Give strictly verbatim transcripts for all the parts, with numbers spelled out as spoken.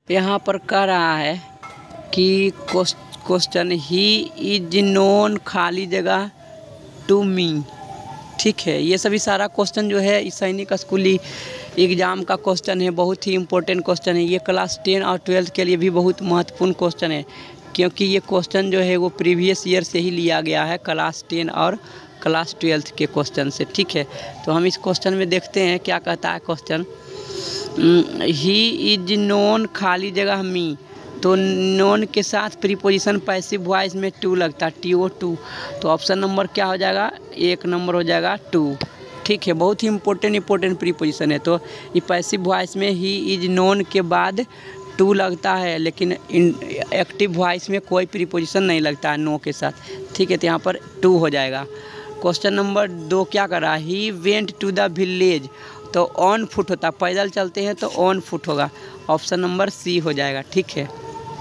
यहाँ पर कह रहा है कि क्वेश्चन ही इज नोन खाली जगह टू मी। ठीक है, ये सभी सारा क्वेश्चन जो है इस सैनिक स्कूली एग्ज़ाम का क्वेश्चन है, बहुत ही इम्पोर्टेंट क्वेश्चन है। ये क्लास टेन और ट्वेल्थ के लिए भी बहुत महत्वपूर्ण क्वेश्चन है, क्योंकि ये क्वेश्चन जो है वो प्रीवियस ईयर से ही लिया गया है, क्लास टेन और क्लास ट्वेल्थ के क्वेश्चन से। ठीक है, तो हम इस क्वेश्चन में देखते हैं क्या कहता है क्वेश्चन। ही इज नोन खाली जगह मी, तो नोन के साथ प्रीपोजिशन पैसिव वॉइस में टू लगता है, टी ओ टू। तो ऑप्शन नंबर क्या हो जाएगा, एक नंबर हो जाएगा टू। ठीक है, बहुत ही इंपॉर्टेंट इंपॉर्टेंट प्रीपोजिशन है। तो ये पैसिव वॉइस में ही इज नोन के बाद टू लगता है, लेकिन एक्टिव वॉइस में कोई प्रीपोजिशन नहीं लगता है नो के साथ। ठीक है, तो यहाँ पर टू हो जाएगा। क्वेश्चन नंबर दो क्या कर रहा है, he went to the village, तो ऑन फुट होता, पैदल चलते हैं तो ऑन फुट होगा, ऑप्शन नंबर सी हो जाएगा। ठीक है,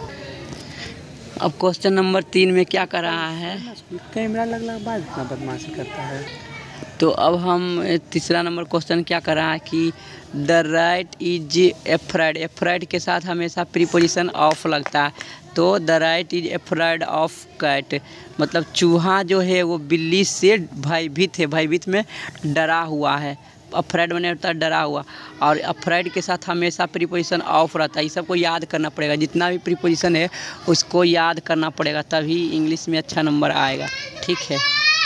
अब क्वेश्चन नंबर तीन में क्या कर रहा है, कैमरा लगने के बाद इतना बदमाशी करता है। तो अब हम तीसरा नंबर क्वेश्चन क्या कर रहा है कि the rat is afraid, afraid के साथ हमेशा प्रीपोजिशन ऑफ लगता है, तो the rat is afraid of cat, मतलब चूहा जो है वो बिल्ली से भयभीत है, भयभीत में डरा हुआ है। अफ्राइड बने होता है डरा हुआ, और अफ्राइड के साथ हमेशा प्रीपोजिशन ऑफ रहता है। ये सबको याद करना पड़ेगा, जितना भी प्रीपोजिशन है उसको याद करना पड़ेगा, तभी इंग्लिश में अच्छा नंबर आएगा। ठीक है,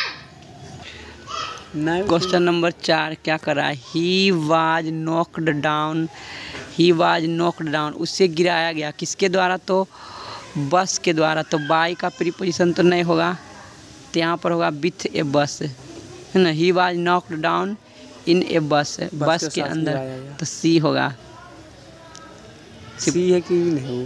क्वेश्चन नंबर चार क्या कर रहा है, he was knocked down, he was knocked down, उससे गिराया गया, किसके द्वारा, तो बस के द्वारा। तो बाई का प्रीपोजिशन तो नहीं होगा, तो यहाँ पर होगा विथ ए बस, है ना। He was knocked down in a bus, bus, बस के अंदर, तो सी होगा। सी है कि नहीं।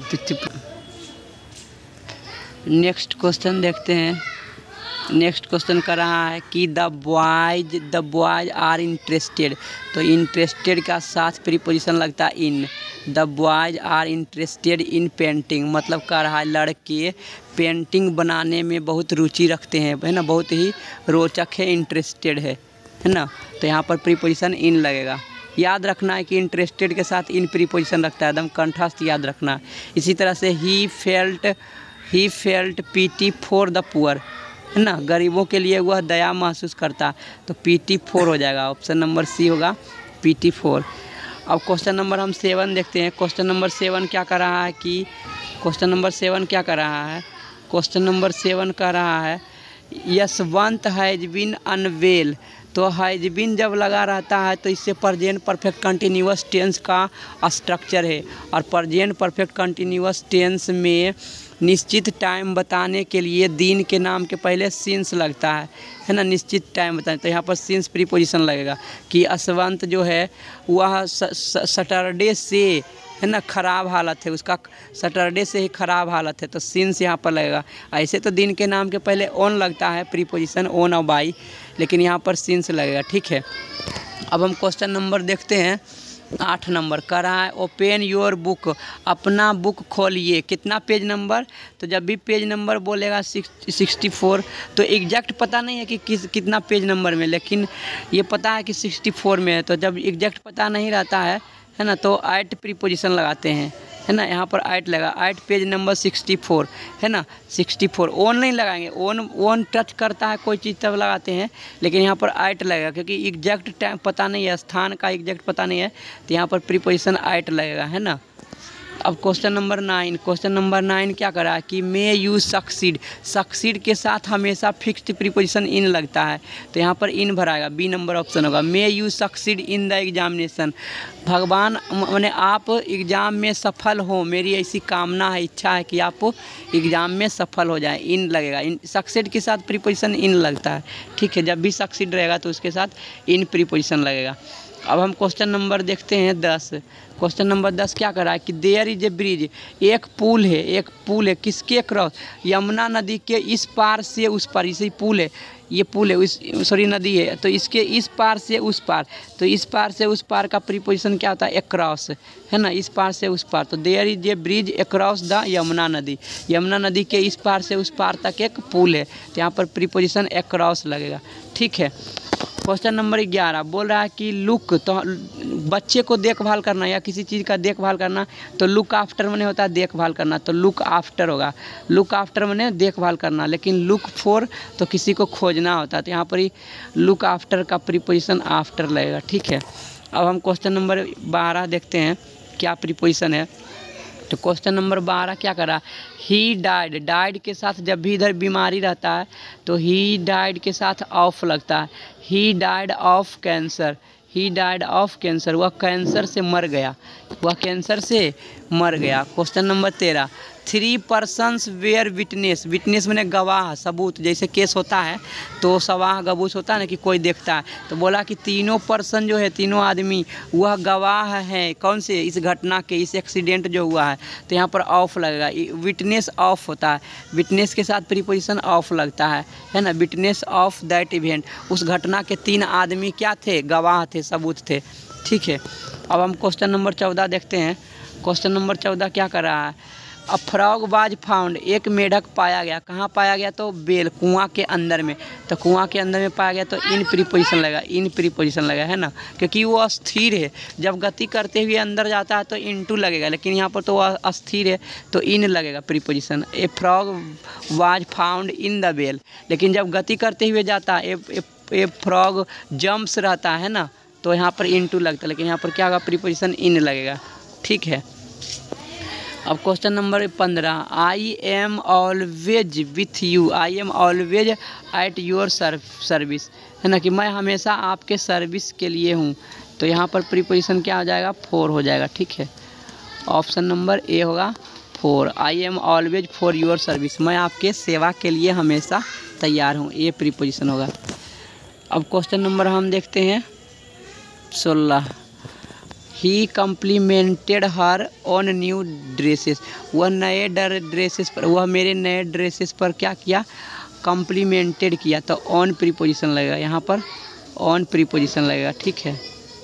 नेक्स्ट क्वेश्चन देखते हैं। नेक्स्ट क्वेश्चन कर रहा है कि the boys the boys are interested, तो इंटरेस्टेड का साथ प्रीपोजिशन लगता है in. The boys are interested in painting, मतलब कह रहा है लड़के पेंटिंग बनाने में बहुत रुचि रखते हैं, है ना, बहुत ही रोचक है, इंटरेस्टेड है, है ना। तो यहाँ पर प्रीपोजिशन इन लगेगा। याद रखना है कि इंटरेस्टेड के साथ इन प्रीपोजिशन रखता है, एकदम कंठस्थ याद रखना है। इसी तरह से he felt he felt pity for the poor, है ना, गरीबों के लिए वह दया महसूस करता, तो पीटी फोर हो जाएगा, ऑप्शन नंबर सी होगा पीटी फोर। अब क्वेश्चन नंबर हम सेवन देखते हैं। क्वेश्चन नंबर सेवन क्या कर रहा है कि क्वेश्चन नंबर सेवन क्या कर रहा है क्वेश्चन नंबर सेवन कह रहा है यशवंत हैज बीन अनवेल, तो हैज बीन जब लगा रहता है तो इससे प्रेजेंट परफेक्ट कंटिन्यूअस टेंस का स्ट्रक्चर है, और प्रेजेंट परफेक्ट कंटिन्यूअस टेंस में निश्चित टाइम बताने के लिए दिन के नाम के पहले सिंस लगता है, है ना, निश्चित टाइम बताने, तो यहाँ पर सिंस प्रीपोजिशन लगेगा कि यशवंत जो है वह सैटरडे से, है ना, ख़राब हालत है, उसका सैटरडे से ही ख़राब हालत है, तो सिंस यहाँ पर लगेगा। ऐसे तो दिन के नाम के पहले ऑन लगता है प्रीपोजिशन ऑन और बाई, लेकिन यहाँ पर सिंस लगेगा। ठीक है, अब हम क्वेश्चन नंबर देखते हैं। आठ नंबर कह रहा है ओपन योर बुक, अपना बुक खोलिए, कितना पेज नंबर, तो जब भी पेज नंबर बोलेगा सिक्सटी फोर, तो एग्जैक्ट पता नहीं है कि किस कितना पेज नंबर में, लेकिन ये पता है कि सिक्सटी फोर में है। तो जब एग्जैक्ट पता नहीं रहता है, है ना, तो एट प्रीपोजिशन लगाते हैं, है ना, यहाँ पर एट लगा, at page number sixty four, है ना, सिक्सटी फोर। ओन नहीं लगाएंगे, ओन ओन टच करता है कोई चीज़ तब लगाते हैं, लेकिन यहाँ पर एट लगेगा, क्योंकि एग्जैक्ट टाइम पता नहीं है, स्थान का एग्जैक्ट पता नहीं है, तो यहाँ पर प्रीपोजिशन एट लगेगा, है ना। अब question number nine question number nine क्या करा है कि मे यू सक्सीड, सक्सीड के साथ हमेशा फिक्स्ड प्रीपोजिशन इन लगता है, तो यहाँ पर इन भराएगा, बी नंबर ऑप्शन होगा। May you succeed in the examination, भगवान मैंने आप एग्ज़ाम में सफल हो, मेरी ऐसी कामना है, इच्छा है कि आप एग्ज़ाम में सफल हो जाए, इन लगेगा। इन सक्सीड के साथ प्रीपोजिशन इन लगता है। ठीक है, जब भी सक्सीड रहेगा तो उसके साथ इन प्रीपोजिशन लगेगा। अब हम क्वेश्चन नंबर देखते हैं दस। क्वेश्चन नंबर दस क्या कर रहा है कि देयर इज ए ब्रिज, एक पुल है, एक पुल है, किसके क्रॉस, यमुना नदी के इस पार से उस पार, इसे पुल है, ये पुल है, उस सॉरी नदी है, तो इसके इस पार से उस पार, तो इस पार से उस पार का प्रीपोजिशन क्या होता है, अक्रॉस, है ना, इस पार से उस पार। तो there is a bridge across the Yamuna नदी, यमुना नदी के इस पार से उस पार तक एक पुल है, तो यहाँ पर प्रीपोजिशन अक्रॉस लगेगा। ठीक है, क्वेश्चन नंबर ग्यारह बोल रहा है कि लुक, तो बच्चे को देखभाल करना या किसी चीज़ का देखभाल करना, तो लुक आफ्टर मैंने होता है देखभाल करना, तो लुक आफ्टर होगा। लुक आफ्टर मैंने देखभाल करना, लेकिन लुक फॉर तो किसी को खोजना होता है, तो यहाँ पर ही लुक आफ्टर का प्रीपोजिशन आफ्टर लगेगा। ठीक है, अब हम क्वेश्चन नंबर बारह देखते हैं क्या प्रीपोजिशन है। तो क्वेश्चन नंबर बारह क्या करा, ही डाइड, डाइड के साथ जब भी इधर बीमारी रहता है तो ही डाइड के साथ ऑफ लगता है। He died of cancer, he died of cancer, वह कैंसर से मर गया, वह कैंसर से मर गया। क्वेश्चन नंबर तेरह, three persons were witness, witness मैंने गवाह सबूत, जैसे केस होता है तो सवाह गबूस होता है ना कि कोई देखता है, तो बोला कि तीनों पर्सन जो है, तीनों आदमी वह गवाह है कौन से, इस घटना के, इस एक्सीडेंट जो हुआ है, तो यहाँ पर ऑफ लगेगा। विटनेस ऑफ होता है, विटनेस के साथ प्रीपोजिशन ऑफ लगता है, है ना। विटनेस ऑफ दैट इवेंट, उस घटना के तीन आदमी क्या थे, गवाह थे, सबूत थे। ठीक है, अब हम क्वेश्चन नंबर चौदह देखते हैं। क्वेश्चन नंबर चौदह क्या कर रहा है, अ फ्रॉग वाज फाउंड, एक मेढक पाया गया, कहाँ पाया गया, तो बेल, कुआं के अंदर में, तो कुआं के अंदर में पाया गया, तो इन प्रीपोजिशन लगा, इन प्रीपोजिशन लगा, है ना, क्योंकि वो अस्थिर है, जब गति करते हुए अंदर जाता है तो इनटू लगेगा, लेकिन यहाँ पर तो वह अस्थिर है तो इन लगेगा preposition. A frog was found in the well, लेकिन जब गति करते हुए जाता है, ए, ए, ए फ्रॉग जम्प्स रहता है ना, तो यहाँ पर इनटू लगता है, लेकिन यहाँ पर क्या होगा, प्रीपोजिशन इन लगेगा। ठीक है, अब क्वेश्चन नंबर पंद्रह, I am always with you, I am always at your service, है ना, कि मैं हमेशा आपके सर्विस के लिए हूँ, तो यहाँ पर प्रीपोजिशन क्या हो जाएगा, फोर हो जाएगा। ठीक है, ऑप्शन नंबर ए होगा for, I am always for your service, मैं आपके सेवा के लिए हमेशा तैयार हूँ, ये प्रीपोजिशन होगा। अब क्वेश्चन नंबर हम देखते हैं सोलह, he complimented her on new dresses, वह नए ड्रेसेस पर, वह मेरे नए ड्रेसेस पर क्या किया, कम्प्लीमेंटेड किया, तो ऑन प्रीपोजिशन लगेगा, यहाँ पर ऑन प्रीपोजिशन लगेगा। ठीक है,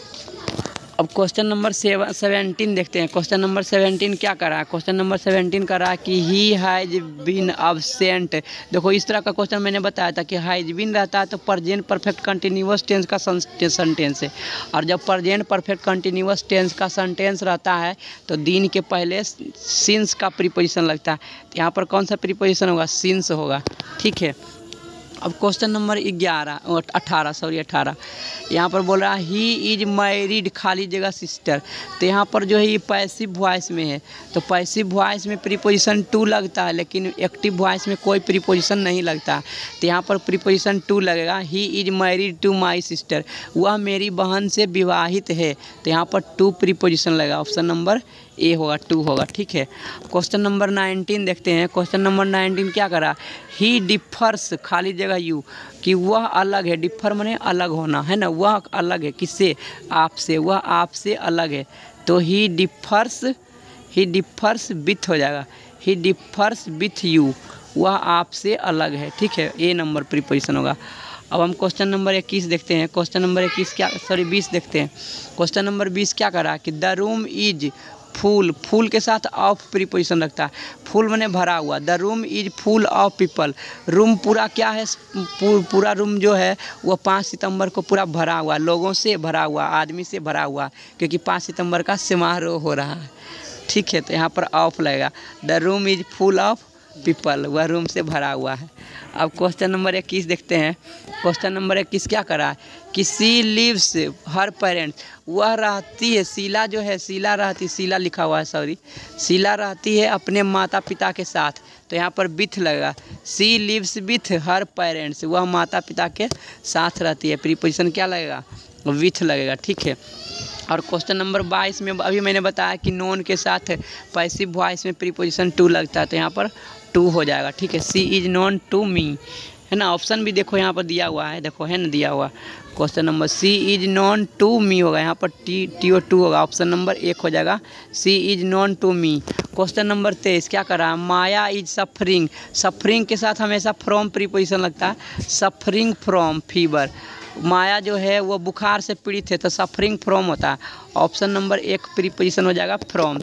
अब क्वेश्चन नंबर सेवन सेवेंटीन देखते हैं। क्वेश्चन नंबर सेवेंटीन क्या कर रहा है, क्वेश्चन नंबर सेवेंटीन कर रहा है कि ही हैज बीन अब्सेंट। देखो इस तरह का क्वेश्चन मैंने बताया था कि हैज बीन रहता है तो प्रेजेंट परफेक्ट कंटिन्यूअस टेंस का सेंटेंस है, और जब प्रेजेंट परफेक्ट कंटिन्यूअस टेंस का सेंटेंस रहता है तो दिन के पहले सिंस का प्रीपोजिशन लगता है, तो यहाँ पर कौन सा प्रीपोजिशन होगा, सिंस होगा। ठीक है, अब क्वेश्चन नंबर ग्यारह अठारह सॉरी अठारह यहाँ पर बोल रहा है ही इज मैरिड खाली जगह सिस्टर, तो यहाँ पर जो है ये पैसिव वॉइस में है, तो पैसिव वॉइस में प्रीपोजिशन टू लगता है, लेकिन एक्टिव वॉइस में कोई प्रीपोजिशन नहीं लगता, तो यहाँ पर प्रीपोजिशन टू लगेगा। He is married to my sister, वह मेरी बहन से विवाहित है, तो यहाँ पर टू प्रीपोजिशन लगेगा, ऑप्शन नंबर ए होगा, टू होगा। ठीक है, क्वेश्चन नंबर नाइनटीन देखते हैं। क्वेश्चन नंबर नाइनटीन क्या करा, ही डिफर्स खाली जगह यू, कि वह अलग है, डिफर माने अलग होना, है ना, वह अलग है किससे, आपसे, वह आपसे अलग है, तो he differs, he differs with हो जाएगा, ही डिफर्स विथ यू, वह आपसे अलग है। ठीक है, ए नंबर प्रीपोजिशन होगा। अब हम क्वेश्चन नंबर इक्कीस देखते हैं। क्वेश्चन नंबर इक्कीस क्या सॉरी बीस देखते हैं। क्वेश्चन नंबर बीस क्या करा कि the room is full, full के साथ ऑफ प्रीपोजिशन लगता है, फुल मैंने भरा हुआ, the room is full of people, room पूरा क्या है, पूरा रूम जो है वो पाँच सितंबर को पूरा भरा हुआ, लोगों से भरा हुआ, आदमी से भरा हुआ, क्योंकि पाँच सितंबर का समारोह हो रहा है। ठीक है, तो यहाँ पर ऑफ लगेगा, the room is full of people, वह रूम से भरा हुआ है। अब क्वेश्चन नंबर इक्कीस देखते हैं। क्वेश्चन नंबर इक्कीस क्या करा है कि सी लिव्स हर पेरेंट, वह रहती है, शीला जो है, शीला रहती, शीला लिखा हुआ है सॉरी, शीला रहती है अपने माता पिता के साथ, तो यहाँ पर विथ लगेगा, she lives with her parents, वह माता पिता के साथ रहती है, प्रीपोजिशन क्या लगेगा, विथ लगेगा। ठीक है, और क्वेश्चन नंबर बाईस में अभी मैंने बताया कि नोन के साथ पैसिव वॉइस में प्रीपोजिशन टू लगता है, तो यहाँ पर टू हो जाएगा। ठीक है, she is known to me, है ना, ऑप्शन भी देखो यहाँ पर दिया हुआ है, देखो है ना दिया हुआ, question number she is known to me होगा, यहाँ पर टी टी ओ टू होगा, ऑप्शन नंबर एक हो जाएगा, she is known to me. Question number तेईस क्या कर रहा है, माया इज सफरिंग, सफरिंग के साथ हमेशा फ्रॉम प्रीपोजिशन लगता है, सफरिंग फ्रॉम फीवर, माया जो है वो बुखार से पीड़ित है, तो सफरिंग फ्रॉम होता है, ऑप्शन नंबर एक प्रीपोजिशन हो जाएगा from,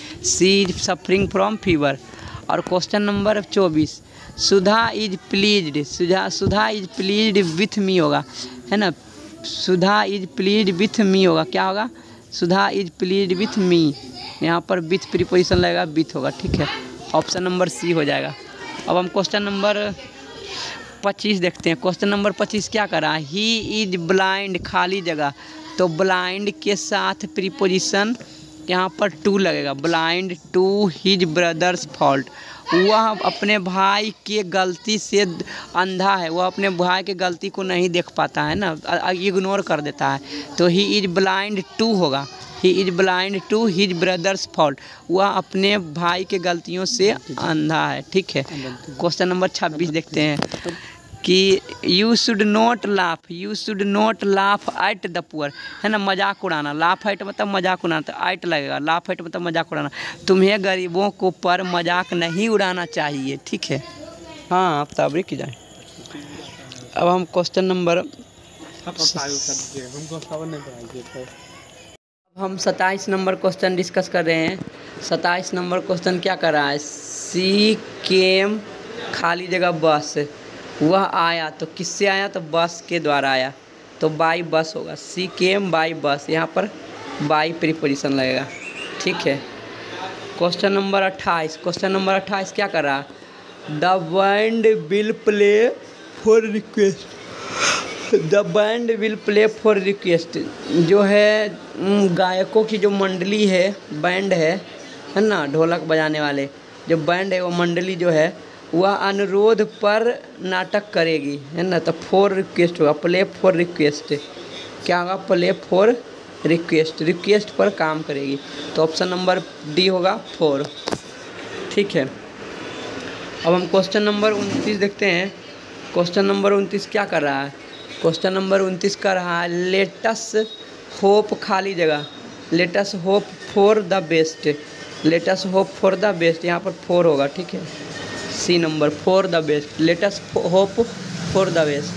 she suffering from fever. और क्वेश्चन नंबर चौबीस, Sudha is pleased, Sudha Sudha is pleased with me होगा, है ना, Sudha is please with me होगा, क्या होगा, Sudha is please with me, यहाँ पर विथ प्रीपोजिशन लगेगा, विथ होगा, ठीक है, ऑप्शन नंबर सी हो जाएगा। अब हम क्वेश्चन नंबर पच्चीस देखते हैं। क्वेश्चन नंबर पच्चीस क्या कर रहा है, ही इज ब्लाइंड, खाली जगह, तो ब्लाइंड के साथ प्रीपोजिशन यहाँ पर टू लगेगा, blind to his brother's fault, वह अपने भाई के गलती से अंधा है, वह अपने भाई के गलती को नहीं देख पाता है ना, इग्नोर कर देता है, तो ही इज ब्लाइंड टू होगा, he is blind to his brother's fault, वह अपने भाई के गलतियों से अंधा है, ठीक है। क्वेश्चन नंबर छब्बीस देखते हैं कि you should not laugh, you should not laugh at the poor, है ना, मजाक उड़ाना, लाफ एट मतलब मजाक उड़ाना, तो एट लगेगा, लाफ एट मतलब मजाक उड़ाना, तुम्हें गरीबों को पर मजाक नहीं उड़ाना चाहिए, ठीक है। हाँ आप ताबरी की जाए। अब हम क्वेश्चन नंबर हम सत्ताईस नंबर क्वेश्चन डिस्कस कर रहे हैं। सत्ताईस नंबर क्वेश्चन क्या कर रहा है, सी केम, खाली जगह बस, वह आया, तो किससे आया, तो बस के द्वारा आया, तो बाई बस होगा, सी केम बाई बस, यहाँ पर बाई प्रीपोजिशन लगेगा, ठीक है। क्वेश्चन नंबर अट्ठाईस, क्वेश्चन नंबर अट्ठाईस क्या कर रहा है, the band will play for request, the band will play for request, जो है गायकों की जो मंडली है, बैंड है है ना, ढोलक बजाने वाले जो बैंड है, वो मंडली जो है वह अनुरोध पर नाटक करेगी, है ना, तो फॉर रिक्वेस्ट होगा, प्ले फॉर रिक्वेस्ट, क्या होगा, प्ले फॉर रिक्वेस्ट, रिक्वेस्ट पर काम करेगी, तो ऑप्शन नंबर डी होगा फोर, ठीक है। अब हम क्वेश्चन नंबर उनतीस देखते हैं। क्वेश्चन नंबर उनतीस क्या कर रहा है, क्वेश्चन नंबर उनतीस कर रहा है, लेटस होप, खाली जगह, let's hope for the best, let's hope for the best, यहाँ पर फोर होगा, ठीक है, C number for the best, let's hope for the best.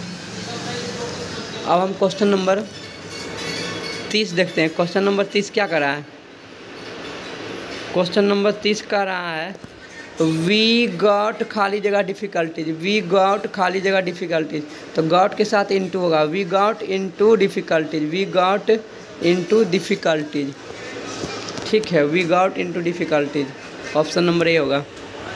अब हम क्वेश्चन नंबर तीस देखते हैं। क्वेश्चन नंबर तीस क्या कर रहा है, क्वेश्चन नंबर तीस कर रहा है, वी गॉट, खाली जगह डिफ़िकल्टीज, वी गॉट खाली जगह डिफ़िकल्टीज, तो गॉट के साथ इनटू होगा, we got into difficulties, we got into difficulties, ठीक है, we got into difficulties, option number A होगा।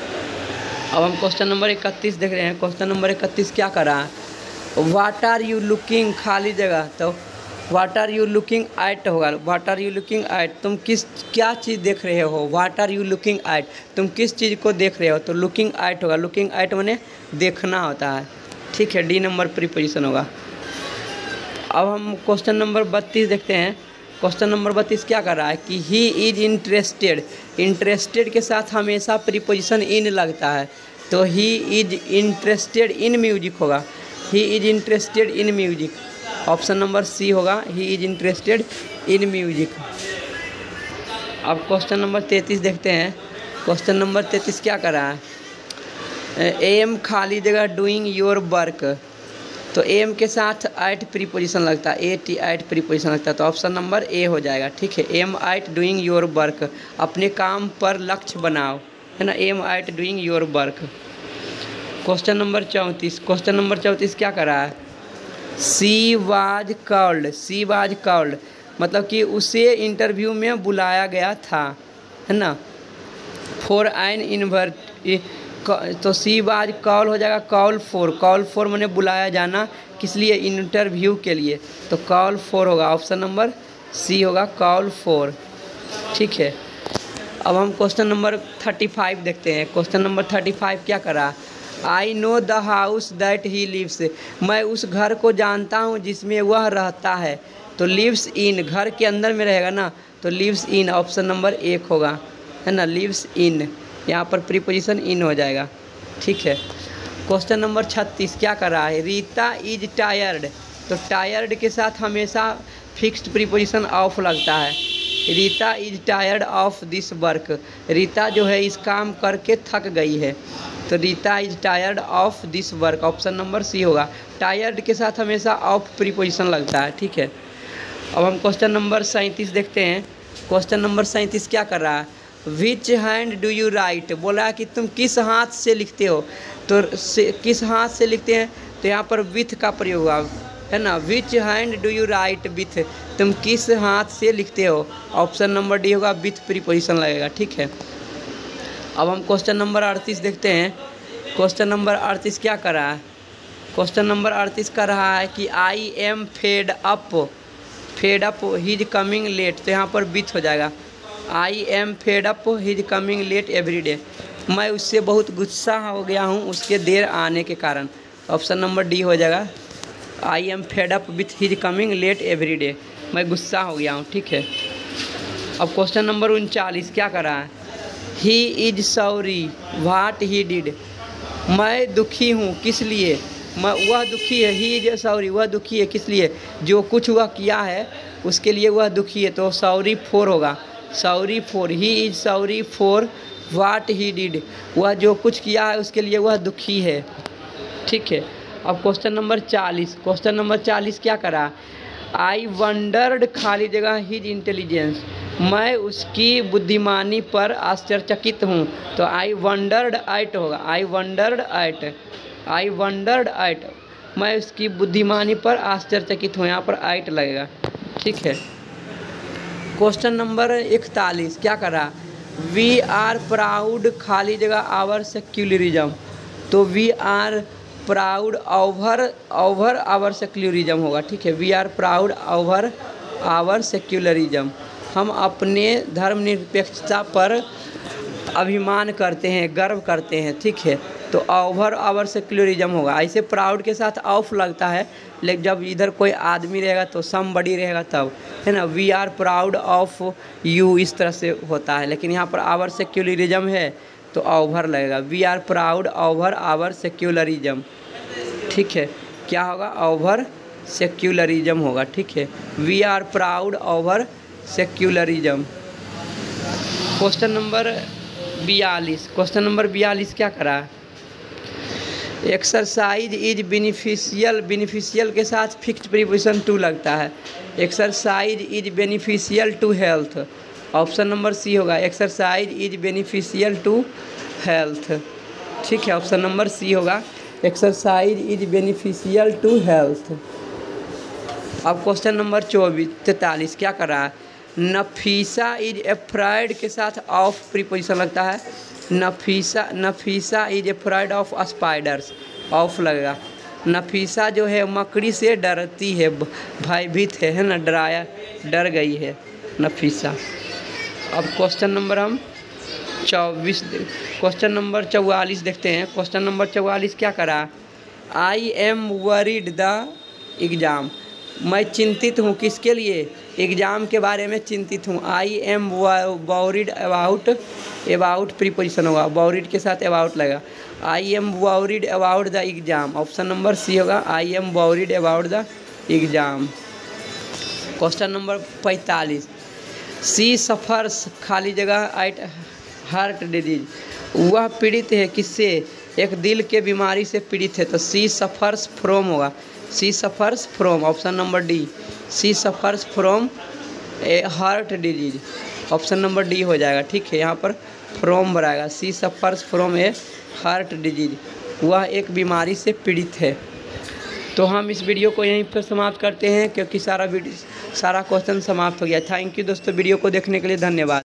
अब हम क्वेश्चन नंबर इकतीस देख रहे हैं। क्वेश्चन नंबर इकतीस क्या कर रहा है, वाट आर यू लुकिंग, खाली जगह, तो what are you looking at होगा, what are you looking at, तुम किस क्या चीज़ देख रहे हो, what are you looking at, तुम किस चीज़ को देख रहे हो, तो लुकिंग एट होगा, लुकिंग एट माने देखना होता है, ठीक है, डी नंबर प्रीपोजिशन होगा। अब हम क्वेश्चन नंबर बत्तीस देखते हैं। क्वेश्चन नंबर बत्तीस क्या कर रहा है कि ही इज इंटरेस्टेड, इंटरेस्टेड के साथ हमेशा प्रीपोजिशन इन लगता है, तो he is interested in music होगा, he is interested in music, option number C होगा, he is interested in music. अब क्वेश्चन नंबर तैंतीस देखते हैं। क्वेश्चन नंबर तैंतीस क्या कर रहा है, एम खाली जगह डूइंग योर वर्क, तो एम के साथ एट प्रीपोजिशन लगता है, ए टी एट प्रीपोजिशन लगता है, तो ऑप्शन नंबर ए हो जाएगा, ठीक है, aim at doing your work, अपने काम पर लक्ष्य बनाओ, है ना, aim at doing your work. Question number चौंतीस, क्वेश्चन नंबर चौंतीस क्या कर रहा है, she was called, she was called मतलब कि उसे इंटरव्यू में बुलाया गया था, है ना, फॉर एन इन्वर्ट, तो सी वाज कॉल हो जाएगा कॉल फॉर, कॉल फॉर मैंने बुलाया जाना, किस लिए, इंटरव्यू के लिए, तो कॉल फॉर होगा, ऑप्शन नंबर सी होगा, कॉल फॉर, ठीक है। अब हम क्वेश्चन नंबर थर्टी फाइव देखते हैं। क्वेश्चन नंबर थर्टी फाइव क्या करा, I know the house that he lives, मैं उस घर को जानता हूँ जिसमें वह रहता है, तो लिव्स इन, घर के अंदर में रहेगा ना, तो लिव्स इन, ऑप्शन नंबर एक होगा, है ना, लिव्स इन, यहाँ पर प्रीपोजिशन इन हो जाएगा, ठीक है। क्वेश्चन नंबर छत्तीस क्या कर रहा है, रीता इज टायर्ड, तो टायर्ड के साथ हमेशा फिक्स्ड प्रीपोजिशन ऑफ लगता है, Rita is tired of this work, Rita जो है इस काम करके थक गई है, तो Rita is tired of this work, option number C होगा, टायर्ड के साथ हमेशा ऑफ प्रीपोजिशन लगता है, ठीक है। अब हम क्वेश्चन नंबर सैंतीस देखते हैं। क्वेश्चन नंबर सैंतीस क्या कर रहा है, which hand do you write, बोला कि तुम किस हाथ से लिखते हो, तो से, किस हाथ से लिखते हैं, तो यहाँ पर विथ का प्रयोग होगा, है ना। Which hand do you write with, तुम किस हाथ से लिखते हो। ऑप्शन नंबर डी होगा, विथ प्रीपोजिशन लगेगा, ठीक है। अब हम क्वेश्चन नंबर अड़तीस देखते हैं। क्वेश्चन नंबर अड़तीस क्या कर रहा है। क्वेश्चन नंबर अड़तीस कर रहा है कि I am fed up, fed up he is coming late, तो यहाँ पर विथ हो जाएगा। I am fed up he is coming late every day, मैं उससे बहुत गुस्सा हो गया हूँ उसके देर आने के कारण। ऑप्शन नंबर डी हो जाएगा, I am fed up with his coming late every day, मैं गुस्सा हो गया हूँ, ठीक है। अब क्वेश्चन नंबर उनचालीस क्या कर रहा है। He is sorry what he did, मैं दुखी हूँ किस लिए, मैं वह दुखी है। ही इज सॉरी, वह दुखी है किस लिए, जो कुछ वह किया है उसके लिए वह दुखी है, तो सॉरी फॉर होगा, sorry for. He is sorry for what he did, वह जो कुछ किया है उसके लिए वह दुखी है, ठीक है। अब क्वेश्चन नंबर चालीस, क्वेश्चन नंबर चालीस क्या करा। आई वंडर्ड खाली जगह हिज इंटेलिजेंस, मैं उसकी बुद्धिमानी पर आश्चर्यचकित हूँ, तो आई वंडर्ड एट होगा, I wondered at, I wondered at, मैं उसकी बुद्धिमानी पर आश्चर्यचकित हूँ, यहाँ पर एट लगेगा, ठीक है। क्वेश्चन नंबर इकतालीस क्या करा। वी आर प्राउड खाली जगह आवर सेक्युलरिज्म, तो we are proud over over our secularism होगा, ठीक है। We are proud over our secularism, हम अपने धर्मनिरपेक्षता पर अभिमान करते हैं, गर्व करते हैं, ठीक है। तो ओवर आवर सेक्युलरिज्म होगा। ऐसे प्राउड के साथ ऑफ लगता है, लेकिन जब इधर कोई आदमी रहेगा तो समबडी रहेगा तब, है ना। We are proud of you, इस तरह से होता है, लेकिन यहाँ पर आवर सेक्युलरिज्म है तो ओवर लगेगा। We are proud over our secularism, ठीक है। क्या होगा, ओवर सेक्युलरिज्म होगा, ठीक है। We are proud over secularism. Question number बयालीस, क्वेश्चन नंबर बयालीस क्या करा है। एक्सरसाइज इज बेनिफिशियल, बेनिफिशियल के साथ फिक्स्ड प्रीपोजिशन टू लगता है। Exercise is beneficial to health, option number C होगा, exercise is beneficial to health, ठीक है। ऑप्शन नंबर सी होगा, exercise is beneficial to health. अब क्वेश्चन नंबर चौबीस तैंतालीस क्या कर रहा है। नफीसा इज एफ्राइड के साथ ऑफ प्रीपोजिशन लगता है। Nafisa, Nafisa is afraid of spiders, of लगेगा। नफीसा जो है मकड़ी से डरती है, भयभीत है, है ना, डराया, डर गई है नफीसा। अब क्वेश्चन नंबर हम चौबीस, क्वेश्चन नंबर चौवालीस देखते हैं। क्वेश्चन नंबर चौवालीस क्या करा। I am worried the exam, मैं चिंतित हूँ किसके लिए, एग्ज़ाम के बारे में चिंतित हूँ। I am worried about, about preposition होगा, वरीड के साथ अबाउट लगा। I am worried about the exam, option number C होगा, I am worried about the exam. Question number पैंतालीस, सी सफ़र्स खाली जगह एट हार्ट डिजीज, वह पीड़ित है किससे, एक दिल के बीमारी से पीड़ित है, तो सी सफ़र्स फ्रॉम होगा, she suffers from, option number D, she suffers from a heart disease, option number D हो जाएगा, ठीक है। यहाँ पर फ्रॉम बनाएगा, she suffers from a heart disease, वह एक बीमारी से पीड़ित है। तो हम इस वीडियो को यहीं पर समाप्त करते हैं, क्योंकि सारा वीडियो सारा क्वेश्चन समाप्त हो गया। थैंक यू दोस्तों, वीडियो को देखने के लिए धन्यवाद।